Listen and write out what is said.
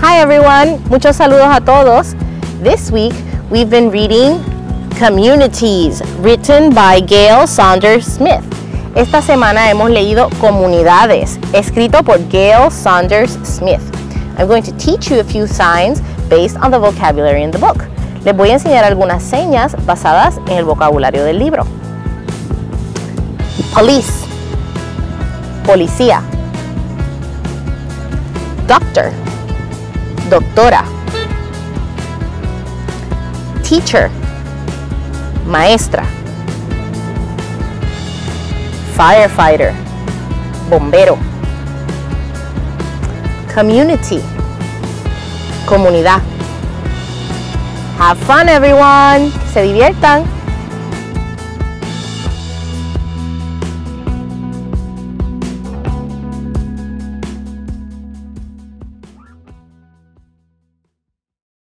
Hi everyone, muchos saludos a todos. This week we've been reading Communidades, written by Gail Saunders-Smith. Esta semana hemos leído Comunidades, escrito por Gail Saunders-Smith. I'm going to teach you a few signs based on the vocabulary in the book. Les voy a enseñar algunas señas basadas en el vocabulario del libro. Police, policía. Doctor, doctora. Teacher, maestra. Firefighter, bombero. Community, comunidad. Have fun everyone, se diviertan.